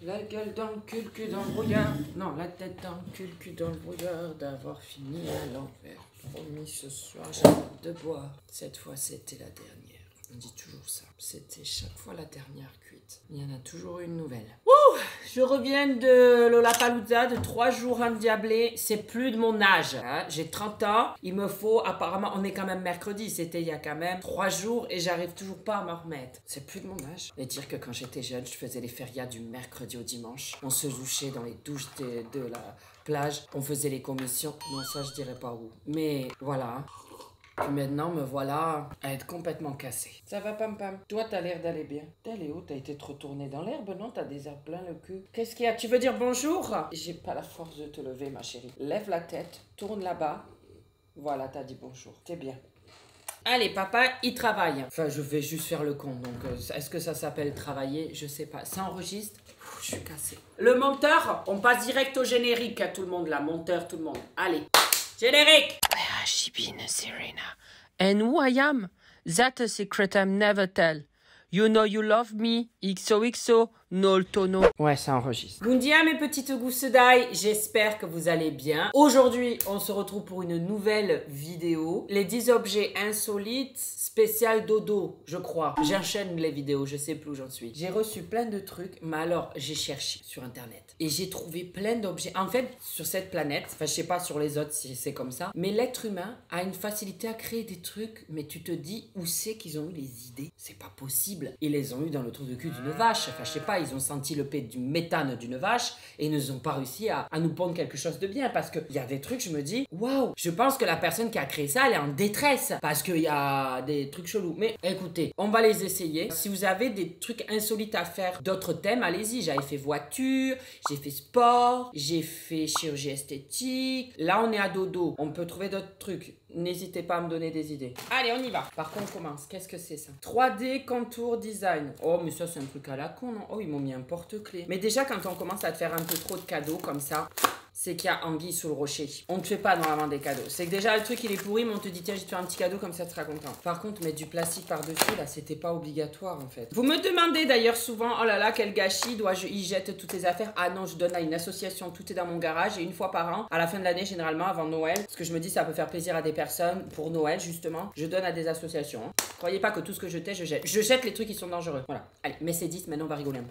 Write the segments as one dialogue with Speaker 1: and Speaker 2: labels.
Speaker 1: La gueule dans le cul dans le brouillard. Non, la tête dans le cul dans le brouillard. D'avoir fini à l'envers. Promis ce soir, j'arrête de boire. Cette fois, c'était la dernière. On dit toujours ça. C'était chaque fois la dernière cuite. Il y en a toujours une nouvelle. Ouh, je reviens de Lollapalooza, de 3 jours endiablés. C'est plus de mon âge. Hein. J'ai 30 ans. Il me faut, apparemment, on est quand même mercredi. C'était il y a quand même 3 jours et j'arrive toujours pas à m'en remettre. C'est plus de mon âge. Et dire que quand j'étais jeune, je faisais les férias du mercredi au dimanche. On se douchait dans les douches de la plage. On faisait les commissions. Non, ça, je dirais pas où. Mais voilà. Puis maintenant, me voilà à être complètement cassée. Ça va, Pam Pam? Toi, t'as l'air d'aller bien. T'es allé où? T'as été trop tournée dans l'herbe, non? T'as des herbes plein le cul. Qu'est-ce qu'il y a? Tu veux dire bonjour? J'ai pas la force de te lever, ma chérie. Lève la tête, tourne là-bas. Voilà, t'as dit bonjour. T'es bien. Allez, papa, il travaille. Enfin, je vais juste faire le con. Donc, est-ce que ça s'appelle travailler? Je sais pas. Ça enregistre? Je suis cassée. Le monteur, on passe direct au générique à tout le monde là. Monteur, tout le monde. Allez. Générique!
Speaker 2: Where has she been, Serena? And who I am? That's a secret I'll never tell. You know you love me, XOXO, no tono.
Speaker 1: Ouais, ça enregistre. Bundia, mes petites gousses d'ail, j'espère que vous allez bien. Aujourd'hui, on se retrouve pour une nouvelle vidéo. Les 10 objets insolites, spécial dodo, je crois. J'enchaîne les vidéos, je sais plus où j'en suis. J'ai reçu plein de trucs, mais alors, j'ai cherché sur Internet. Et j'ai trouvé plein d'objets. En fait, sur cette planète, enfin, je sais pas sur les autres si c'est comme ça, mais l'être humain a une facilité à créer des trucs, mais tu te dis où c'est qu'ils ont eu les idées. C'est pas possible. Ils les ont eu dans le trou de cul d'une vache. Enfin, je sais pas, ils ont senti le du méthane d'une vache et ils n'ont pas réussi à nous pondre quelque chose de bien parce qu'il y a des trucs, je me dis, waouh, je pense que la personne qui a créé ça, elle est en détresse parce qu'il y a des trucs chelous. Mais écoutez, on va les essayer. Si vous avez des trucs insolites à faire, d'autres thèmes, allez-y. J'avais fait voiture, j'ai fait sport, j'ai fait chirurgie esthétique. Là, on est à dodo. On peut trouver d'autres trucs. N'hésitez pas à me donner des idées. Allez, on y va. Par contre, on commence. Qu'est-ce que c'est ça? 3D Contour Design. Oh, mais ça, c'est un truc à la con, non? Oh, ils m'ont mis un porte-clés. Mais déjà, quand on commence à te faire un peu trop de cadeaux comme ça, c'est qu'il y a anguille sous le rocher. On ne te fait pas normalement des cadeaux. C'est que déjà, le truc, il est pourri, mais on te dit, tiens, je vais te faire un petit cadeau, comme ça, tu seras content. Par contre, mettre du plastique par-dessus, là, c'était pas obligatoire, en fait. Vous me demandez d'ailleurs souvent, oh là là, quel gâchis, dois-je y jette toutes les affaires? Ah non, je donne à une association, tout est dans mon garage, et une fois par an, à la fin de l'année, généralement, avant Noël, parce que je me dis, ça peut faire plaisir à des personnes, pour Noël, justement, je donne à des associations. Hein. Croyez pas que tout ce que je jette, je jette. Je jette les trucs qui sont dangereux. Voilà. Allez, mais c'est 10, maintenant, on va rigoler un peu.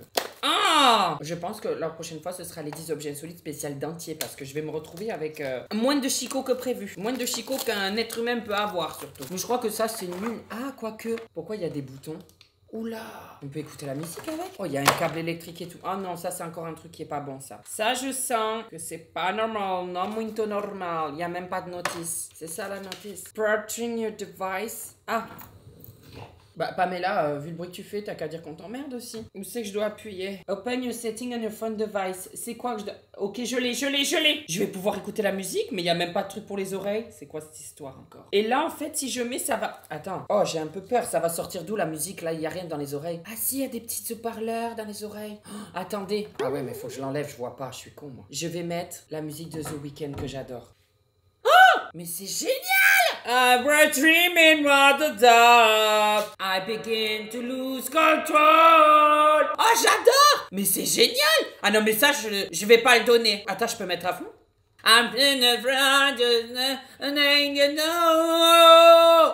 Speaker 1: Ah! Je pense que la prochaine fois, ce sera les 10 objets insolites spécial dentier parce que je vais me retrouver avec moins de chicots que prévu. Moins de chicots qu'un être humain peut avoir, surtout. Donc, je crois que ça, c'est nul. Ah, quoique. Pourquoi il y a des boutons? Oula! On peut écouter la musique avec? Oh, il y a un câble électrique et tout. Ah non, ça, c'est encore un truc qui est pas bon, ça. Ça, je sens que c'est pas normal. Non, muito normal. Il n'y a même pas de notice. C'est ça, la notice. Purging your device. Ah! Bah, Pamela, vu le bruit que tu fais, t'as qu'à dire qu'on t'emmerde aussi. Où c'est que je dois appuyer? Open your setting on your phone device. C'est quoi que je dois... Ok, je l'ai. Je vais pouvoir écouter la musique, mais il n'y a même pas de truc pour les oreilles. C'est quoi cette histoire encore? Et là, en fait, si je mets, ça va... Attends. Oh, j'ai un peu peur. Ça va sortir d'où la musique? Là, il n'y a rien dans les oreilles. Ah si, il y a des petits haut-parleurs dans les oreilles. Oh, attendez. Ah ouais, mais faut que je l'enlève, je vois pas. Je suis con, moi. Je vais mettre la musique de The Weeknd que j'adore. Oh! Mais c'est génial! I was dreaming what the dark. I begin to lose control. Oh, j'adore! Mais c'est génial! Ah non, mais ça, je vais pas le donner. Attends, je peux mettre à fond? I'm in a front, you know.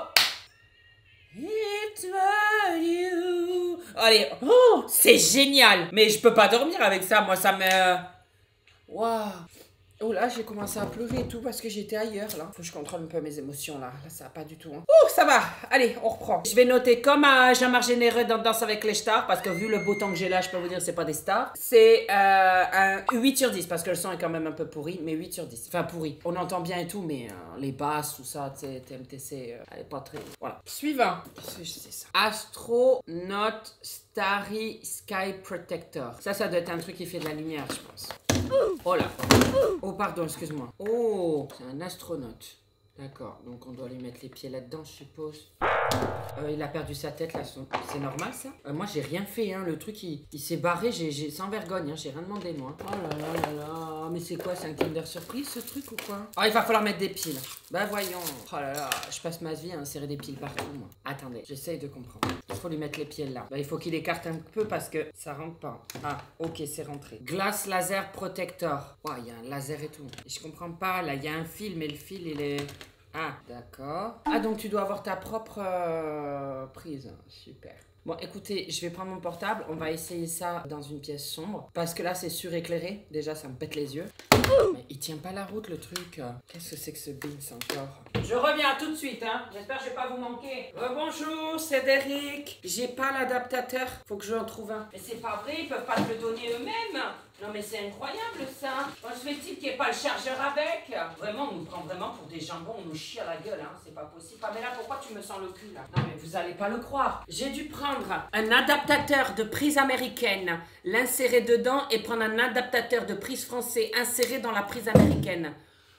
Speaker 1: It's what you... Allez, oh, c'est génial! Mais je peux pas dormir avec ça, moi, ça me... Waouh! Oh là, j'ai commencé à pleurer et tout parce que j'étais ailleurs là. Faut que je contrôle un peu mes émotions là. Là, ça va pas du tout. Hein. Oh, ça va. Allez, on reprend. Je vais noter comme à Jean-Marc Généreux dans Danse avec les stars parce que vu le beau temps que j'ai là, je peux vous dire c'est pas des stars. C'est un 8 sur 10 parce que le son est quand même un peu pourri, mais 8 sur 10. Enfin, pourri. On entend bien et tout, mais les basses, tout ça, tu sais, TMTC, elle est pas très... Voilà. Suivant. C'est ça. Astronaut Starry Sky Protector. Ça doit être un truc qui fait de la lumière, je pense. Oh là. Oh, pardon, excuse-moi. Oh, c'est un astronaute. D'accord, donc on doit lui mettre les pieds là-dedans, je suppose. Il a perdu sa tête là, c'est normal ça? Moi j'ai rien fait, hein. Le truc il s'est barré, sans vergogne, hein. J'ai rien demandé moi. Oh là là là là, mais c'est quoi, c'est un Kinder Surprise ce truc ou quoi? Oh, il va falloir mettre des piles. Bah voyons. Oh là là, je passe ma vie à insérer des piles partout moi. Attendez, j'essaye de comprendre. Il faut lui mettre les pieds là. Bah, il faut qu'il écarte un peu parce que ça rentre pas. Ah, ok, c'est rentré. Glace laser protector. Oh, il y a un laser et tout. Et je comprends pas, là, il y a un fil, mais le fil il est... Ah, d'accord. Ah, donc tu dois avoir ta propre prise. Super. Bon, écoutez, je vais prendre mon portable. On va essayer ça dans une pièce sombre. Parce que là, c'est suréclairé. Déjà, ça me pète les yeux. Mais il tient pas la route, le truc. Qu'est-ce que c'est que ce Beans encore? Je reviens tout de suite, hein. J'espère que je vais pas vous manquer. Bonjour, c'est Derek. J'ai pas l'adaptateur. Faut que je en trouve un. Mais c'est pas vrai, ils peuvent pas te le donner eux-mêmes. Non mais c'est incroyable ça. Moi je fais-il qu'il n'y ait pas le chargeur avec. Vraiment, on nous prend vraiment pour des jambons, on nous chie à la gueule, hein. C'est pas possible. Pamela, pourquoi tu me sens le cul là? Non mais vous allez pas le croire. J'ai dû prendre un adaptateur de prise américaine, l'insérer dedans et prendre un adaptateur de prise français, inséré dans la prise américaine.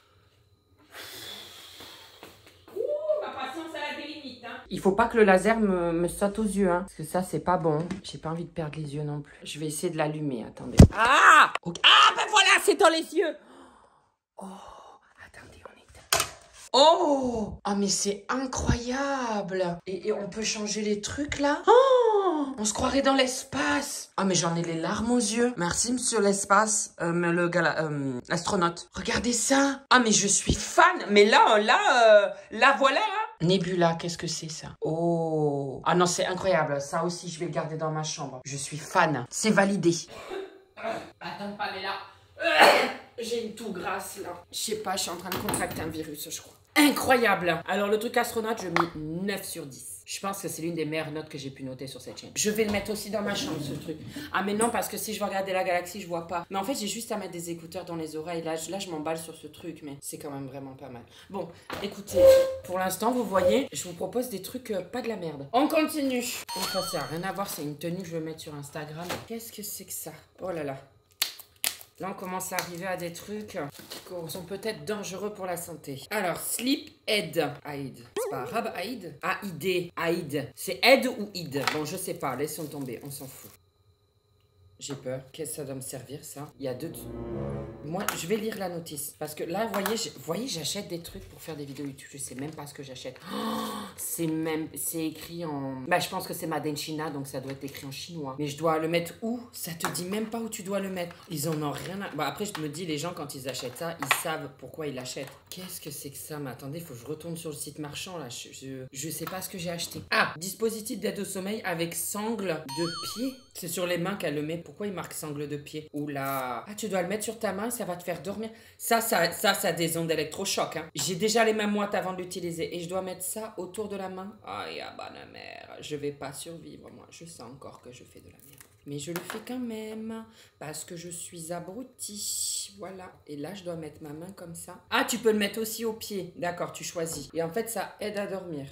Speaker 1: Il faut pas que le laser me saute aux yeux, hein, parce que ça, c'est pas bon. J'ai pas envie de perdre les yeux non plus. Je vais essayer de l'allumer, attendez. Ah okay. Ah, ben voilà, c'est dans les yeux. Oh, attendez, on est... Oh ah, mais c'est incroyable. Et on peut changer les trucs, là. Oh, on se croirait dans l'espace. Ah, mais j'en ai les larmes aux yeux. Merci, monsieur l'espace, le gars, astronaute. Regardez ça. Ah, mais je suis fan. Mais là, voilà, hein. Nebula, qu'est-ce que c'est ça? Oh! Ah non, c'est incroyable. Ça aussi, je vais le garder dans ma chambre. Je suis fan. C'est validé. Attends, Pamela. J'ai une toux grasse, là. Je sais pas, je suis en train de contracter un virus, je crois. Incroyable! Alors, le truc astronaute, je mets 9 sur 10. Je pense que c'est l'une des meilleures notes que j'ai pu noter sur cette chaîne. Je vais le mettre aussi dans ma chambre, ce truc. Ah, mais non, parce que si je veux regarder la galaxie, je vois pas. Mais en fait, j'ai juste à mettre des écouteurs dans les oreilles. Là je m'emballe sur ce truc, mais c'est quand même vraiment pas mal. Bon, écoutez, pour l'instant, vous voyez, je vous propose des trucs pas de la merde. On continue. Enfin, ça n'a rien à voir, c'est une tenue que je vais mettre sur Instagram. Qu'est-ce que c'est que ça? Oh là là. Là, on commence à arriver à des trucs qui sont peut-être dangereux pour la santé. Alors, Sleep Aid. Aid. C'est pas arabe, Aid? A-I-D. Aid. C'est aide ou id? Bon, je sais pas. Laissons tomber. On s'en fout. J'ai peur. Qu'est-ce que ça doit me servir, ça? Il y a deux... Moi, je vais lire la notice. Parce que là, vous voyez, j'achète des trucs pour faire des vidéos YouTube. Je sais même pas ce que j'achète. Oh, c'est écrit en... Bah, je pense que c'est Made in China, donc ça doit être écrit en chinois. Mais je dois le mettre où? Ça te dit même pas où tu dois le mettre. Ils en ont rien à... Bah, après, je me dis, les gens, quand ils achètent ça, ils savent pourquoi ils l'achètent. Qu'est-ce que c'est que ça? Mais attendez, il faut que je retourne sur le site marchand, là. Je sais pas ce que j'ai acheté. Ah, dispositif d'aide au sommeil avec sangle de pied. C'est sur les mains qu'elle le met. Pourquoi il marque sangle de pied? Oula. Ah, tu dois le mettre sur ta main, ça va te faire dormir. Ça a des ondes électrochocs, hein. J'ai déjà les mains moites avant de l'utiliser. Et je dois mettre ça autour de la main. Aïe, ah, bonne mère. Je vais pas survivre, moi. Je sens encore que je fais de la merde. Mais je le fais quand même. Parce que je suis abrutie. Voilà. Et là, je dois mettre ma main comme ça. Ah, tu peux le mettre aussi au pied. D'accord, tu choisis. Et en fait, ça aide à dormir.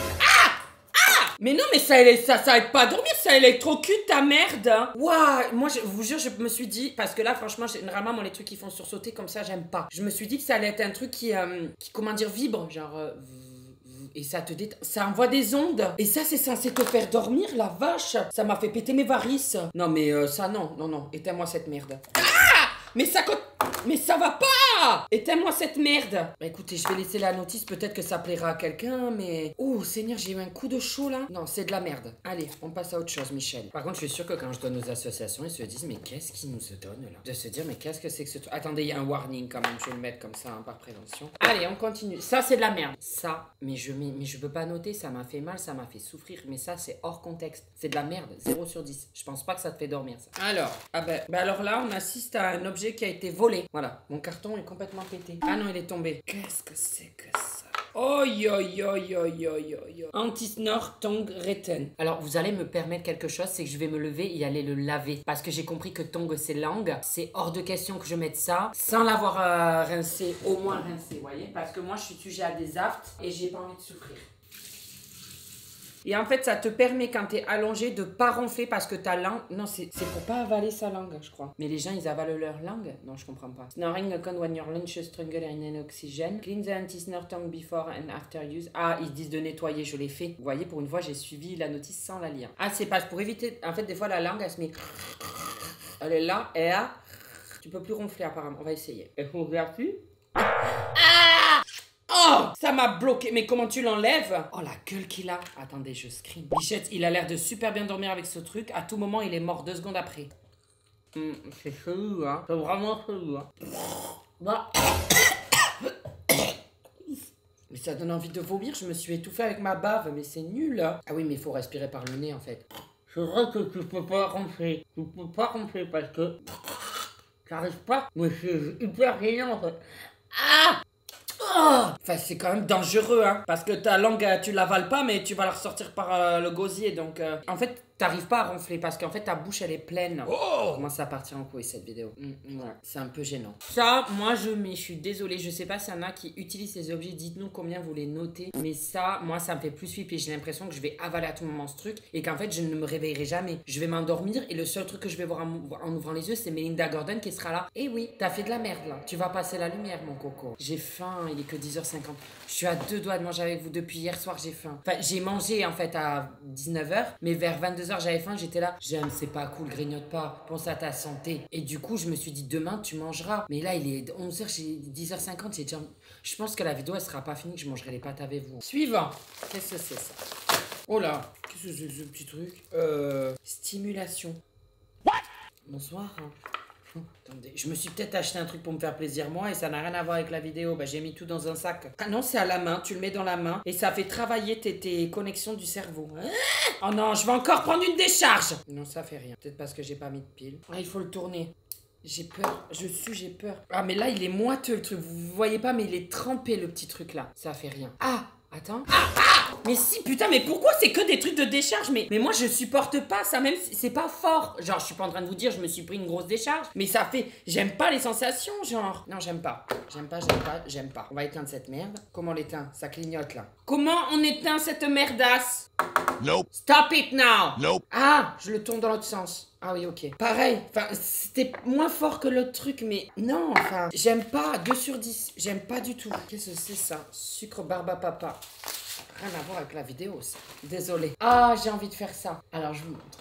Speaker 1: Mais non, mais ça aide pas à dormir, ça électrocute ta merde. Waouh, moi je vous jure, je me suis dit, parce que là franchement, généralement moi les trucs qui font sursauter comme ça, j'aime pas. Je me suis dit que ça allait être un truc qui comment dire, vibre, genre et ça te détend, ça envoie des ondes. Et ça c'est censé te faire dormir, la vache. Ça m'a fait péter mes varices. Non mais ça non, éteins-moi cette merde. Ah, mais ça va pas. Éteins-moi cette merde. Bah écoutez, je vais laisser la notice, peut-être que ça plaira à quelqu'un, mais... Oh Seigneur, j'ai eu un coup de chaud là. Non, c'est de la merde. Allez, on passe à autre chose, Michel. Par contre, je suis sûr que quand je donne aux associations, ils se disent, mais qu'est-ce qu'ils nous donnent là? De se dire, mais qu'est-ce que c'est que ce truc? Attendez, il y a un warning quand même, je vais le mettre comme ça, hein, par prévention. Allez, on continue. Ça, c'est de la merde. Ça, mais je peux pas noter, ça m'a fait mal, ça m'a fait souffrir, mais ça, c'est hors contexte. C'est de la merde, 0 sur 10. Je pense pas que ça te fait dormir, ça. Alors, alors là, on assiste à un objet qui a été volé. Voilà, mon carton est complètement pété. Ah non, il est tombé. Qu'est-ce que c'est que ça? Oh yo yo yo yo yo yo. Anti-snore tongue reten. Alors vous allez me permettre quelque chose, c'est que je vais me lever et aller le laver. Parce que j'ai compris que tongue c'est langue. C'est hors de question que je mette ça sans l'avoir rincé, au moins rincé, vous voyez. Parce que moi je suis sujet à des aftes et j'ai pas envie de souffrir. Et en fait, ça te permet quand t'es allongé de pas ronfler parce que ta langue... Non, c'est pour pas avaler sa langue, je crois. Mais les gens, ils avalent leur langue? Non, je comprends pas. Snoring account when your lunch is stronger in oxygen. Clean the anti-snore tongue before and after use. Ah, ils disent de nettoyer, je l'ai fait. Vous voyez, pour une fois, j'ai suivi la notice sans la lire. Ah, c'est pas pour éviter... En fait, des fois, la langue, elle se met... Elle est là, et là... Tu peux plus ronfler, apparemment. On va essayer. Et vous regardez plus? Ah! Oh, ça m'a bloqué. Mais comment tu l'enlèves? Oh, la gueule qu'il a. Attendez, je scream. Bichette, il a l'air de super bien dormir avec ce truc. À tout moment, il est mort 2 secondes après. C'est chelou, hein. C'est vraiment chelou, hein. Bah. Mais ça donne envie de vomir. Je me suis étouffée avec ma bave. Mais c'est nul, hein. Ah oui, mais il faut respirer par le nez, en fait. C'est vrai que tu peux pas ronfler. Tu peux pas ronfler parce que... J'arrive pas. Mais c'est hyper gênant, en fait. Ah! Oh, enfin, c'est quand même dangereux, hein. Parce que ta langue, tu l'avales pas, mais tu vas la ressortir par le gosier. Donc, en fait, t'arrives pas à ronfler parce qu'en fait, ta bouche, elle est pleine. Oh, commence à partir en couille, cette vidéo. Ouais, c'est un peu gênant. Ça, moi, je suis désolée. Je sais pas s'il y en a qui utilisent ces objets. Dites-nous combien vous les notez. Mais ça, moi, ça me fait plus flipper. J'ai l'impression que je vais avaler à tout moment ce truc et qu'en fait, je ne me réveillerai jamais. Je vais m'endormir et le seul truc que je vais voir en ouvrant les yeux, c'est Melinda Gordon qui sera là. Eh oui, t'as fait de la merde, là. Tu vas passer la lumière, mon coco. J'ai faim. Il est que 10h50. Je suis à 2 doigts de manger avec vous depuis hier soir, j'ai faim. Enfin, j'ai mangé en fait à 19h, mais vers 22h j'avais faim, j'étais là. J'aime, c'est pas cool, grignote pas, pense à ta santé. Et du coup, je me suis dit demain tu mangeras. Mais là, il est 11h, j'ai 10h50, j'ai déjà... Je pense que la vidéo elle sera pas finie, que je mangerai les pâtes avec vous. Suivant. Qu'est-ce que c'est ça? Oh là, qu'est-ce que c'est ce petit truc? Stimulation. What? Bonsoir. Attendez, je me suis peut-être acheté un truc pour me faire plaisir moi et ça n'a rien à voir avec la vidéo. Bah j'ai mis tout dans un sac. Ah non, c'est à la main, tu le mets dans la main et ça fait travailler tes connexions du cerveau. Oh non, je vais encore prendre une décharge. Non, ça fait rien. Peut-être parce que j'ai pas mis de pile. Ah, il faut le tourner. J'ai peur, j'ai peur. Ah mais là il est moiteux le truc, vous voyez pas mais il est trempé le petit truc là. Ça fait rien. Ah, attends. Mais si, putain, mais pourquoi c'est que des trucs de décharge? Mais moi, je supporte pas ça, même si c'est pas fort. Genre, je suis pas en train de vous dire, je me suis pris une grosse décharge. Mais ça fait... J'aime pas les sensations, genre. Non, j'aime pas. J'aime pas. On va éteindre cette merde. Comment on l'éteint? Ça clignote, là. Comment on éteint cette merdasse?
Speaker 3: Nope.
Speaker 1: Stop it now.
Speaker 3: Nope.
Speaker 1: Ah, je le tourne dans l'autre sens. Ah oui, ok. Pareil. Enfin, c'était moins fort que l'autre truc, mais non, enfin... J'aime pas. 2 sur 10. J'aime pas du tout. Qu'est-ce que c'est, ça? Sucre barbe à papa. Rien à voir avec la vidéo, ça. Désolée. Ah, j'ai envie de faire ça. Alors, je vous montre.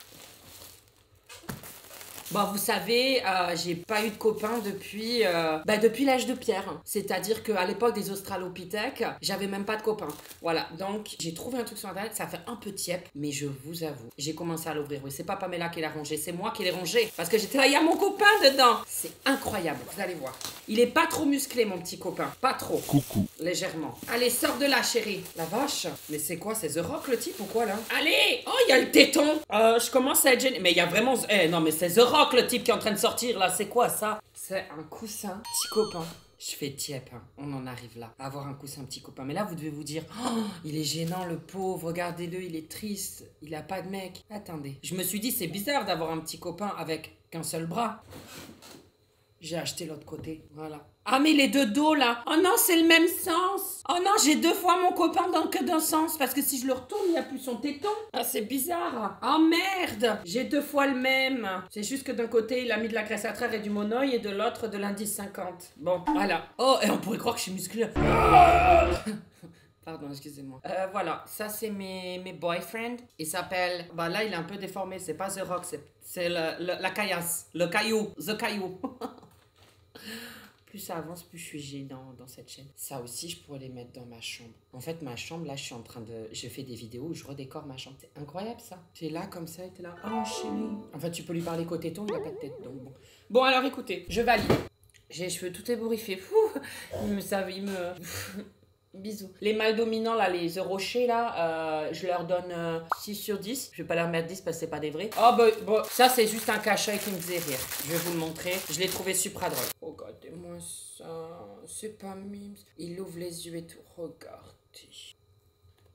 Speaker 1: Bon, vous savez, j'ai pas eu de copain depuis l'âge de pierre. C'est-à-dire qu'à l'époque des Australopithèques, j'avais même pas de copain. Voilà, donc j'ai trouvé un truc sur internet, ça fait un peu tiep, mais je vous avoue, j'ai commencé à l'ouvrir. Oui, c'est pas Pamela qui l'a rongé, c'est moi qui l'ai rongé. Parce que j'étais là, il y a mon copain dedans. C'est incroyable, vous allez voir. Il est pas trop musclé, mon petit copain. Pas trop.
Speaker 3: Coucou.
Speaker 1: Légèrement. Allez, sors de là, chérie. La vache. Mais c'est quoi, c'est The Rock, le type, ou quoi, là? Allez! Oh, il y a le téton. Je commence à être gênée. Mais il y a vraiment... non, mais c'est The Rock, le type qui est en train de sortir, là. C'est quoi, ça? C'est un coussin. Petit copain. Je fais tiep, hein. On en arrive là. Avoir un coussin, petit copain. Mais là, vous devez vous dire, oh, il est gênant, le pauvre. Regardez-le, il est triste. Il a pas de mec. Attendez. Je me suis dit, c'est bizarre d'avoir un petit copain avec qu'un seul bras. J'ai acheté l'autre côté. Voilà. Ah, mais les deux dos, là. Oh non, c'est le même sens. Oh non, j'ai 2 fois mon copain dans que d'un sens. Parce que si je le retourne, il n'y a plus son téton. Ah, c'est bizarre. Oh merde. J'ai 2 fois le même. C'est juste que d'un côté, il a mis de la graisse à traire et du monoï et de l'autre, de l'indice 50. Bon, voilà. Oh, et on pourrait croire que je suis musclé. Pardon, excusez-moi. Voilà, ça c'est mes boyfriends. Il s'appelle... Bah là, il est un peu déformé. C'est pas The Rock, c'est la caillasse. Le caillou. The caillou. Plus ça avance, plus je suis gênant dans cette chaîne. Ça aussi, je pourrais les mettre dans ma chambre. En fait, ma chambre, là, je suis en train de... Je fais des vidéos où je redécore ma chambre. C'est incroyable, ça. Tu es là, comme ça, et tu es là. Oh, chérie. En fait, tu peux lui parler côté ton, il n'a pas de tête, donc bon. Bon, alors, écoutez, je valide. J'ai les cheveux tout ébouriffés. Il me... Bisous. Les mâles dominants, là, les rochers, là, je leur donne 6 sur 10. Je vais pas leur mettre 10 parce que c'est pas des vrais. Oh, bah, ça, c'est juste un cachet qui me faisait rire. Je vais vous le montrer. Je l'ai trouvé super drôle. Regardez-moi ça. C'est pas mimes. Il ouvre les yeux et tout. Regardez.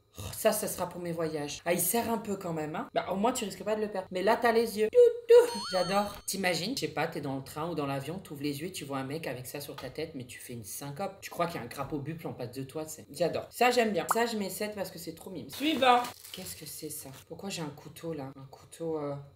Speaker 1: Oh, ça sera pour mes voyages. Ah, il serre un peu quand même, hein. Bah, au moins, tu risques pas de le perdre. Mais là, t'as les yeux. J'adore. T'imagines, je sais pas, t'es dans le train ou dans l'avion, t'ouvres les yeux et tu vois un mec avec ça sur ta tête, mais tu fais une syncope. Tu crois qu'il y a un crapaud buple en face de toi, c'est. J'adore. Ça, j'aime bien. Ça, je mets 7 parce que c'est trop mime. Suivant. Qu'est-ce que c'est ça? Pourquoi j'ai un couteau là? Un couteau.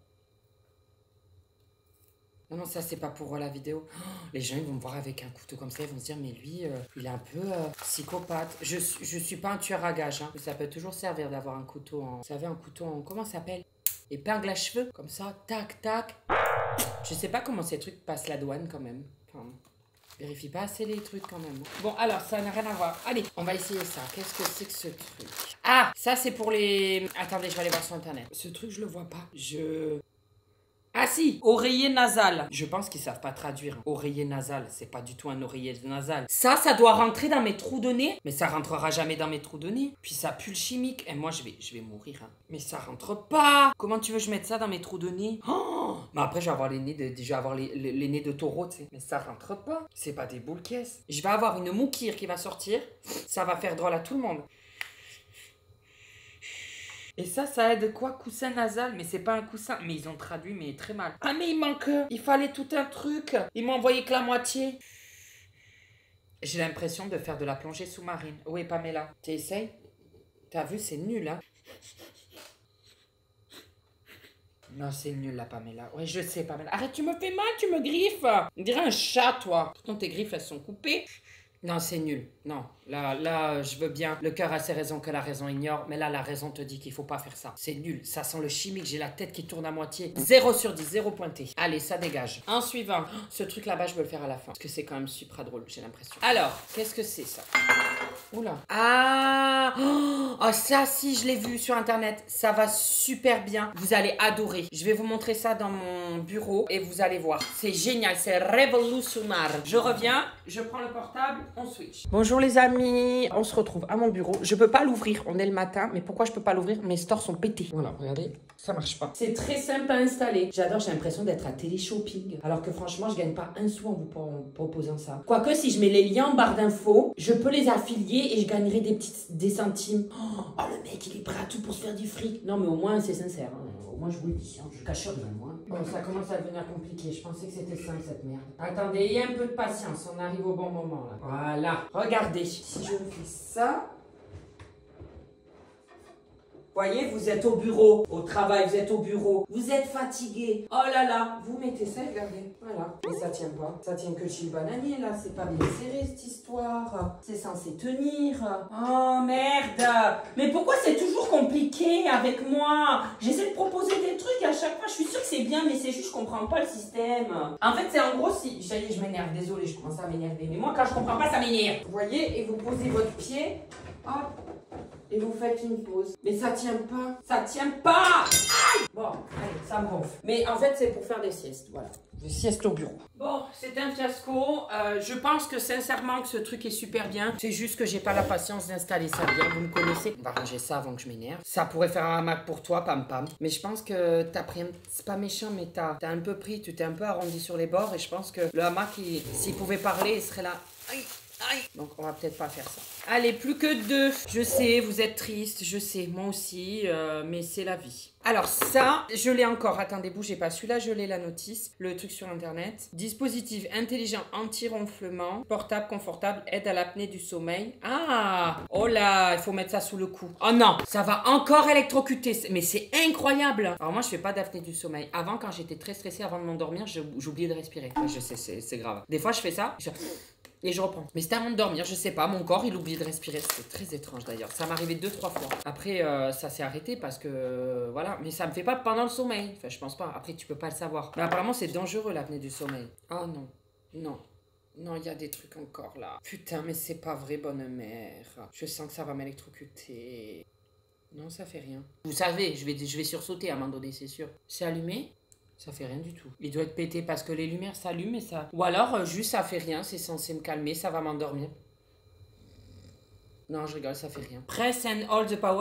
Speaker 1: Non, non, ça c'est pas pour la vidéo. Oh, les gens ils vont me voir avec un couteau comme ça, ils vont se dire mais lui, il est un peu psychopathe. Je suis pas un tueur à gages, hein, mais ça peut toujours servir d'avoir un couteau en... Vous savez, un couteau en... Comment ça s'appelle? Épingle à cheveux, comme ça, tac, tac. Je sais pas comment ces trucs passent la douane quand même. Enfin, vérifie pas assez les trucs quand même. Bon, alors, ça n'a rien à voir. Allez, on va essayer ça. Qu'est-ce que c'est que ce truc? Ah, ça c'est pour les... Attendez, je vais aller voir sur internet. Ce truc, je le vois pas. Ah si, oreiller nasal. Je pense qu'ils savent pas traduire. Oreiller nasal, c'est pas du tout un oreiller nasal. Ça doit rentrer dans mes trous de nez. Mais ça rentrera jamais dans mes trous de nez. Puis ça pue le chimique. Et moi, je vais mourir. Hein. Mais ça rentre pas. Comment tu veux que je mette ça dans mes trous de nez? Oh, mais après, je vais avoir les nez les nez de taureau, tu sais. Mais ça rentre pas. C'est pas des boules caisses. Je vais avoir une moukire qui va sortir. Ça va faire drôle à tout le monde. Et ça aide quoi? Coussin nasal? Mais c'est pas un coussin. Mais ils ont traduit, mais très mal. Ah, mais il manque... Il fallait tout un truc. Ils m'ont envoyé que la moitié. J'ai l'impression de faire de la plongée sous-marine. Oui, Pamela. Tu essayes? T'as vu, c'est nul, hein? Non, c'est nul, là, Pamela. Oui, je sais, Pamela. Arrête, tu me fais mal, tu me griffes. On dirait un chat, toi. Pourtant, tes griffes, elles sont coupées. Non, c'est nul. Non, là, je veux bien. Le cœur a ses raisons que la raison ignore. Mais là, la raison te dit qu'il faut pas faire ça. C'est nul. Ça sent le chimique. J'ai la tête qui tourne à moitié. 0 sur 10, 0 pointé. Allez, ça dégage. En suivant. Ce truc là-bas, je veux le faire à la fin. Parce que c'est quand même super drôle, j'ai l'impression. Alors, qu'est-ce que c'est, ça? Oula. Ah, oh, ça, si, je l'ai vu sur Internet. Ça va super bien. Vous allez adorer. Je vais vous montrer ça dans mon bureau. Et vous allez voir. C'est génial. C'est révolutionnaire. Je reviens. Je prends le portable. On switch. Bonjour les amis, on se retrouve à mon bureau. Je peux pas l'ouvrir, on est le matin, mais pourquoi je peux pas l'ouvrir? Mes stores sont pétés. Voilà, regardez, ça marche pas. C'est très simple à installer. J'adore, j'ai l'impression d'être à télé-shopping. Alors que franchement, je gagne pas un sou en vous proposant ça. Quoique, si je mets les liens en barre d'infos, je peux les affilier et je gagnerai des centimes. Oh, le mec, il est prêt à tout pour se faire du fric. Non, mais au moins, c'est sincère. Hein. Au moins, je vous le dis, hein. Je cachote même moi. Bon, ça commence à devenir compliqué. Je pensais que c'était simple, cette merde. Attendez, ayez un peu de patience. On arrive au bon moment, là. Voilà. Regardez. Si je fais ça... Voyez, vous êtes au bureau, au travail, vous êtes au bureau, vous êtes fatigué. Oh là là, vous mettez ça, regardez. Voilà. Mais ça tient pas. Ça tient que chez le bananier, là. C'est pas bien serré, cette histoire. C'est censé tenir. Oh, merde. Mais pourquoi c'est toujours compliqué avec moi? J'essaie de proposer des trucs à chaque fois. Je suis sûre que c'est bien, mais c'est juste, je comprends pas le système. En fait, c'est en gros, si... Ça y est, je m'énerve. Désolée, je commence à m'énerver. Mais moi, quand je comprends pas, ça m'énerve. Vous voyez, et vous posez votre pied. Hop. Et vous faites une pause. Mais ça tient pas. Ça tient pas. Aïe. Bon, allez, ça me gonfle. Mais en fait, c'est pour faire des siestes. Voilà. Des siestes au bureau. Bon, c'est un fiasco. Je pense que sincèrement que ce truc est super bien. C'est juste que j'ai pas la patience d'installer ça bien. Vous me connaissez. On va ranger ça avant que je m'énerve. Ça pourrait faire un hamac pour toi, pam pam. Mais je pense que t'as pris un... C'est pas méchant, mais t'as un peu pris. Tu t'es un peu arrondi sur les bords. Et je pense que le hamac, s'il pouvait parler, il serait là. Aïe. Aïe. Donc on va peut-être pas faire ça. Allez, plus que 2. Je sais, vous êtes triste, je sais, moi aussi, mais c'est la vie. Alors ça, je l'ai encore. Attendez, bougez pas. Celui-là, je l'ai la notice. Le truc sur Internet. Dispositif intelligent anti-ronflement. Portable, confortable, aide à l'apnée du sommeil. Ah. Oh là, il faut mettre ça sous le cou. Oh non, ça va encore électrocuter. Mais c'est incroyable. Alors moi, je fais pas d'apnée du sommeil. Avant, quand j'étais très stressée avant de m'endormir, j'oubliais de respirer. Je sais, c'est grave. Des fois, je fais ça. Et je reprends. Mais c'était avant de dormir, je sais pas, mon corps il oublie de respirer. C'était très étrange d'ailleurs. Ça m'arrivait 2-3 fois. Après, ça s'est arrêté parce que voilà. Mais ça me fait pas pendant le sommeil. Enfin, je pense pas. Après, tu peux pas le savoir. Mais apparemment, c'est dangereux l'apnée du sommeil. Oh non. Non. Non, il y a des trucs encore là. Putain, mais c'est pas vrai, bonne mère. Je sens que ça va m'électrocuter. Non, ça fait rien. Vous savez, je vais sursauter à un moment donné, c'est sûr. C'est allumé? Ça fait rien du tout. Il doit être pété parce que les lumières s'allument et ça... Ou alors, juste ça fait rien, c'est censé me calmer, ça va m'endormir. Non, je rigole, ça fait rien. Press and hold the power.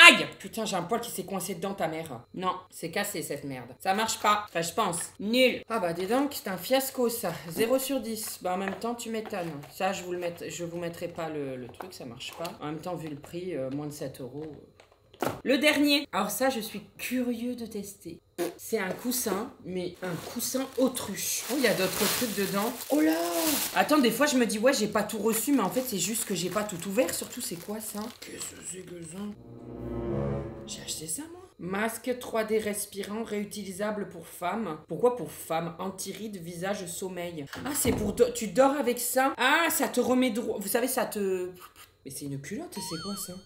Speaker 1: Aïe! Putain, j'ai un poil qui s'est coincé dedans, ta mère. Non, c'est cassé cette merde. Ça marche pas. Enfin, je pense. Nul. Ah bah dis donc, c'est un fiasco ça. 0 sur 10. Bah en même temps, tu m'étonnes. Ça, je vous mettrai pas le truc, ça marche pas. En même temps, vu le prix, moins de 7 €. Le dernier. Alors ça, je suis curieux de tester. C'est un coussin, mais un coussin autruche. Oh, il y a d'autres trucs dedans. Oh là! Attends, des fois, je me dis, ouais, j'ai pas tout reçu, mais en fait, c'est juste que j'ai pas tout ouvert. Surtout, c'est quoi ça? Qu'est-ce que c'est que ça? J'ai acheté ça, moi. Masque 3D respirant, réutilisable pour femmes. Pourquoi pour femmes? Anti-rides, visage, sommeil. Ah, c'est pour... Tu dors avec ça? Ah, ça te remet droit. Vous savez, ça te... Mais c'est une culotte, c'est quoi ça?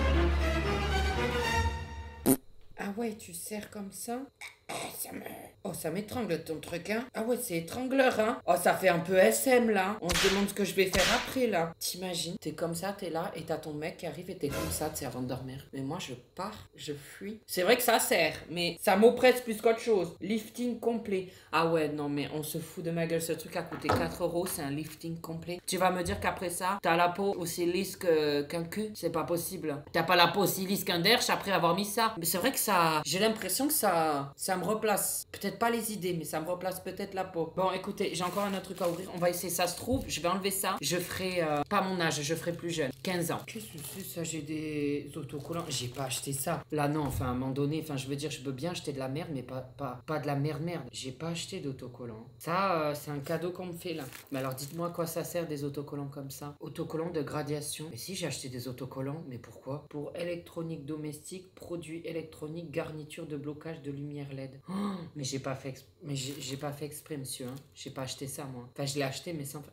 Speaker 1: Ah ouais, tu serres comme ça. Oh, ça m'étrangle ton truc, hein. Ah ouais, c'est étrangleur, hein. Oh, ça fait un peu SM, là. On se demande ce que je vais faire après, là. T'imagines, t'es comme ça, t'es là, et t'as ton mec qui arrive et t'es comme ça, tu sais, avant de dormir. Mais moi, je pars, je fuis. C'est vrai que ça sert, mais ça m'oppresse plus qu'autre chose. Lifting complet. Ah ouais, non, mais on se fout de ma gueule. Ce truc a coûté 4 €, c'est un lifting complet. Tu vas me dire qu'après ça, t'as la peau aussi lisse qu'un cul? C'est pas possible. T'as pas la peau aussi lisse qu'un derche après avoir mis ça. Mais c'est vrai que ça... J'ai l'impression que ça me replace. Peut-être pas les idées, mais ça me replace peut-être la peau. Bon, écoutez, j'ai encore un autre truc à ouvrir. On va essayer, ça se trouve. Je vais enlever ça. Je ferai pas mon âge, je ferai plus jeune. 15 ans. Qu'est-ce que c'est ça? J'ai des autocollants. J'ai pas acheté ça. Là, non, enfin, à un moment donné, enfin, je veux dire, je veux bien acheter de la merde, mais pas de la merde. J'ai pas acheté d'autocollants. Ça, c'est un cadeau qu'on me fait là. Mais alors, dites-moi à quoi ça sert des autocollants comme ça? Autocollants de gradation. Mais si, j'ai acheté des autocollants, mais pourquoi? Pour électronique domestique, produits électroniques, garniture de blocage de lumière LED. Oh, mais j'ai pas fait exprès, monsieur. Hein. J'ai pas acheté ça, moi. Enfin, je l'ai acheté, mais sans...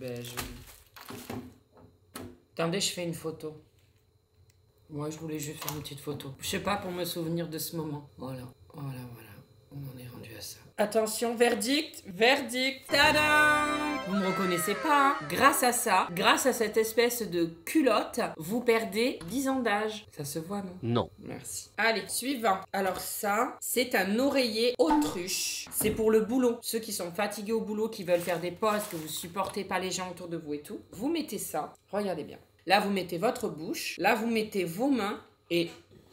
Speaker 1: Attendez, je fais une photo. Moi, je voulais juste faire une petite photo. Je sais pas, pour me souvenir de ce moment. Voilà. On en est rendu à ça. Attention, verdict. Tadam! Vous me reconnaissez pas, hein? Grâce à ça, grâce à cette espèce de culotte, vous perdez 10 ans d'âge. Ça se voit, non?
Speaker 2: Non.
Speaker 1: Merci. Allez, suivant. Alors ça, c'est un oreiller autruche. C'est pour le boulot. Ceux qui sont fatigués au boulot, qui veulent faire des pauses, que vous supportez pas les gens autour de vous et tout. Vous mettez ça. Regardez bien. Là, vous mettez votre bouche. Là, vous mettez vos mains et...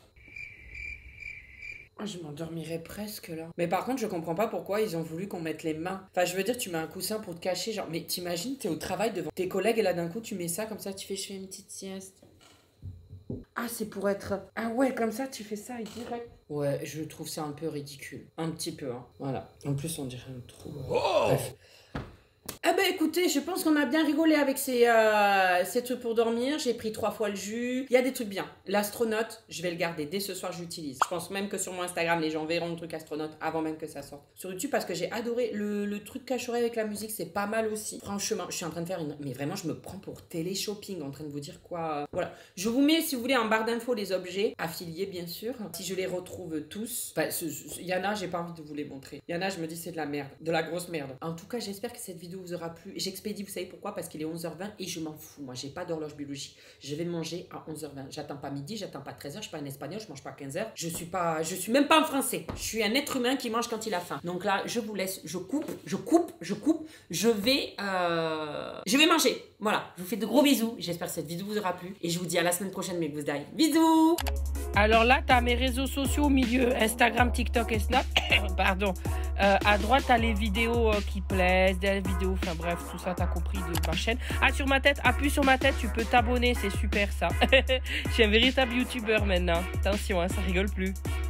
Speaker 1: Je m'endormirais presque là. Mais par contre, je comprends pas pourquoi ils ont voulu qu'on mette les mains. Enfin, je veux dire, tu mets un coussin pour te cacher, genre... Mais t'imagines, t'es au travail devant tes collègues et là, d'un coup, tu mets ça, comme ça, je fais une petite sieste. Ah, c'est pour être... Ah ouais, comme ça, tu fais ça et direct. Ouais, je trouve ça un peu ridicule. Un petit peu, hein. Voilà. En plus, on dirait un trou. Oh! Bref. Ah bah écoutez, je pense qu'on a bien rigolé avec ces trucs pour dormir. J'ai pris 3 fois le jus. Il y a des trucs bien. L'astronaute, je vais le garder. Dès ce soir, j'utilise. Je pense même que sur mon Instagram, les gens verront le truc astronaute avant même que ça sorte. Sur YouTube, parce que j'ai adoré le truc cache-oreille avec la musique, c'est pas mal aussi. Franchement, je suis en train de faire une... Mais vraiment, je me prends pour télé-shopping, en train de vous dire quoi. Voilà. Je vous mets, si vous voulez, en barre d'infos les objets affiliés, bien sûr. Si je les retrouve tous. Enfin, il y en a, j'ai pas envie de vous les montrer. Il y en a, je me dis, c'est de la merde. De la grosse merde. En tout cas, j'espère que cette vidéo vous aura plu. J'expédie, vous savez pourquoi? Parce qu'il est 11h20 et je m'en fous. Moi, j'ai pas d'horloge biologique. Je vais manger à 11h20. J'attends pas midi, j'attends pas 13h. Je suis pas un espagnol, je mange pas à 15h. Je suis même pas un français. Je suis un être humain qui mange quand il a faim. Donc là, je vous laisse. Je coupe. Je vais manger. Voilà. Je vous fais de gros bisous. J'espère que cette vidéo vous aura plu. Et je vous dis à la semaine prochaine, mes gousses d'ail. Bisous!
Speaker 2: Alors là, tu as mes réseaux sociaux au milieu, Instagram, TikTok et Snap. Pardon. À droite, tu as les vidéos qui plaisent, des vidéos, enfin bref, tout ça, tu as compris de ma chaîne. Ah, sur ma tête, appuie sur ma tête, tu peux t'abonner, c'est super ça. Je suis un véritable youtubeur maintenant. Attention, hein, ça rigole plus.